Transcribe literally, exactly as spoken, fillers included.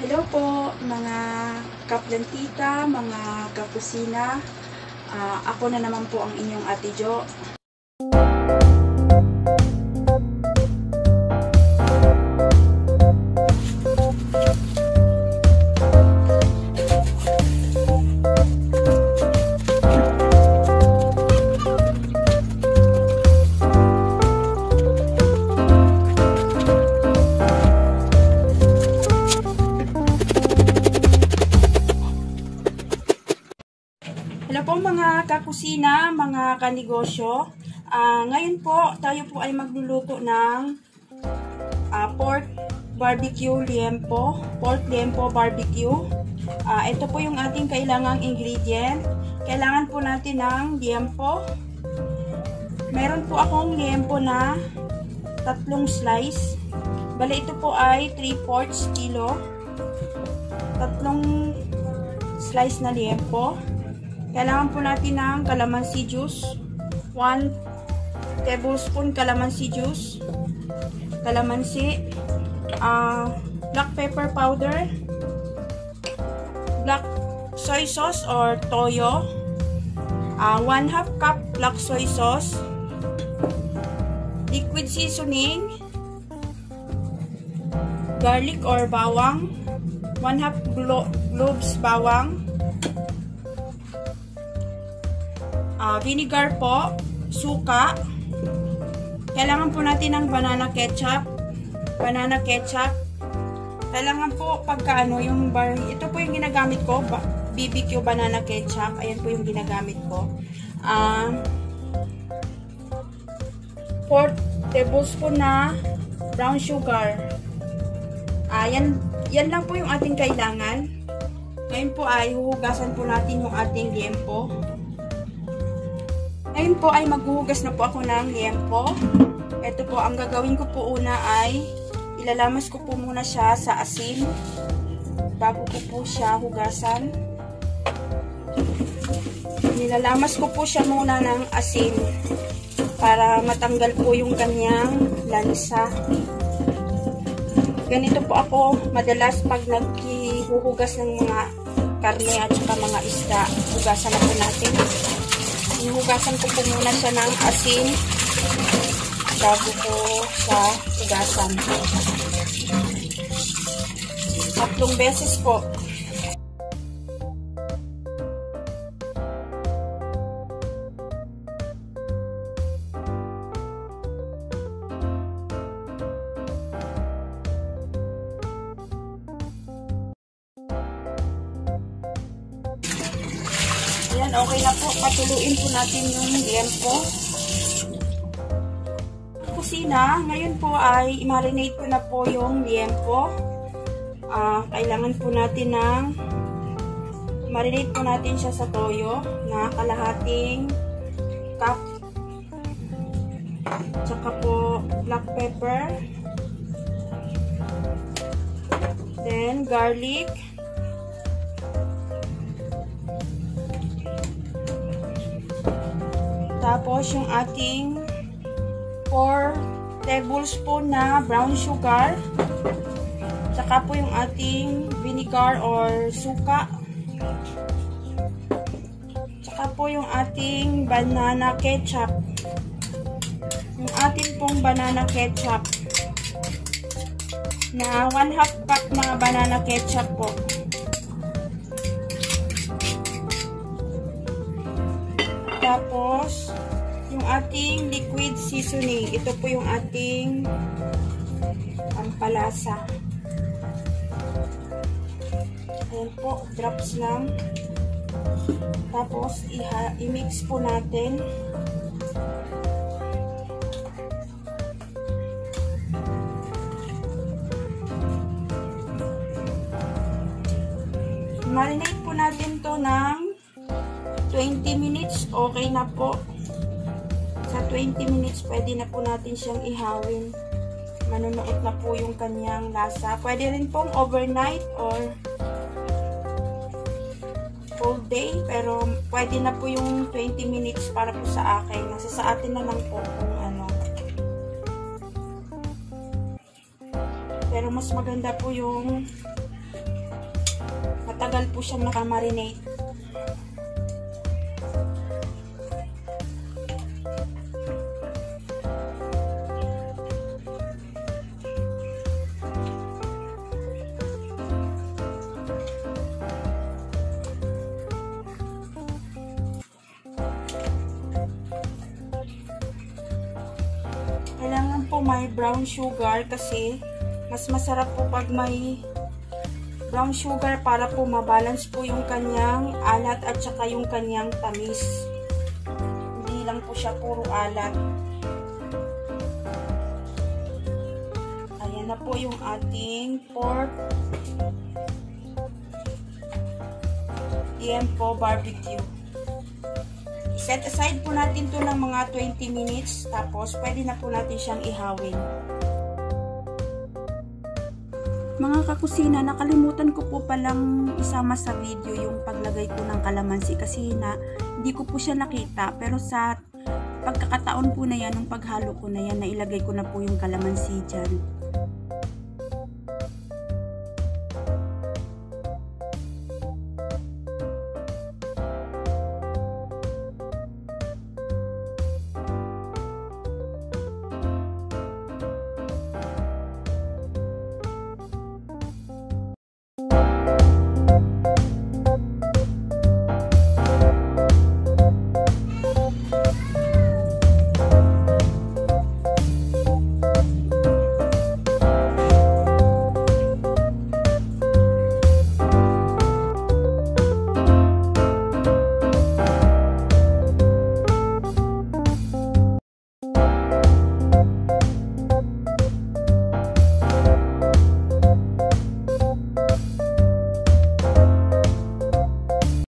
Hello po mga kaplantita, mga kakusina. Uh, ako na naman po ang inyong Ate Jo. Hello po mga kakusina, mga kanegosyo. Uh, ngayon po, tayo po ay magluluto ng uh, pork barbecue liempo. Pork liempo barbecue. Uh, ito po yung ating kailangang ingredient. Kailangan po natin ng liempo. Meron po akong liempo na tatlong slice. Bale, ito po ay three fourths kilo. Tatlong slice na liempo. Kailangan po natin ng calamansi juice. one tablespoon calamansi juice. Calamansi. Uh, black pepper powder. Black soy sauce or toyo. Uh, one half cup black soy sauce. Liquid seasoning. Garlic or bawang. one half cloves bawang. Uh, vinegar po, suka. Kailangan po natin ng banana ketchup. Banana ketchup. Kailangan po pagka ano, yung bar, ito po yung ginagamit ko, B B Q banana ketchup. Ayan po yung ginagamit ko. Uh, four tablespoon na brown sugar. Uh, yan, yan lang po yung ating kailangan. Ngayon po ay huhugasan po natin yung ating liempo. Ngayon po ay maghuhugas na po ako ng liempo. Ito po, ang gagawin ko po una ay ilalamas ko po muna siya sa asin bago ko po siya hugasan. Nilalamas ko po siya muna ng asin para matanggal po yung kanyang lansa. Ganito po ako madalas pag naghihuhugas ng mga karne at saka mga isda. Hugasan na po natin. Hinugasan ko po muna siya ng asin bago ko sa hugasan. Tatlong beses po. Ayan, okay na po. Patuluin po natin yung liempo. Kusina, ngayon po ay i-marinate ko na po yung liempo. Uh, kailangan po natin ng marinate po natin siya sa toyo na kalahating cup. Tsaka po black pepper. Then garlic. Tapos, yung ating four tablespoon na brown sugar. Tsaka po yung ating vinegar or suka. Tsaka po yung ating banana ketchup. Yung ating pong banana ketchup. Na one half cup na banana ketchup po. Tapos, yung ating liquid seasoning. Ito po yung ating pampalasa. Ayan po, drops lang. Tapos, i-mix po natin. Marinate po natin to ng twenty minutes, okay na po. Sa twenty minutes, pwede na po natin siyang ihawin. Manunuot na po yung kanyang lasa. Pwede rin pong overnight or whole day. Pero pwede na po yung twenty minutes para po sa akin. Nasa sa atin na lang po kung ano. Pero mas maganda po yung matagal po siyang nakamarinate. Kailangan po may brown sugar kasi mas masarap po pag may brown sugar para po mabalance po yung kanyang alat at saka yung kanyang tamis. Hindi lang po siya puro alat. Ayan na po yung ating pork liempo barbecue. Set aside po natin to ng mga twenty minutes, tapos pwede na po natin siyang ihawin. Mga kakusina, nakalimutan ko po palang isama sa video yung paglagay ko ng kalamansi kasi na hindi ko po siya nakita, pero sa pagkakataon po na yan, ng paghalo ko na yan, nailagay ko na po yung kalamansi dyan.